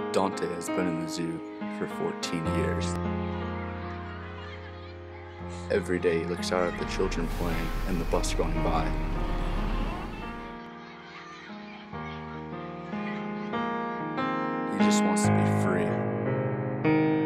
Dante has been in the zoo for 14 years. Every day he looks out at the children playing and the bus going by. He just wants to be free.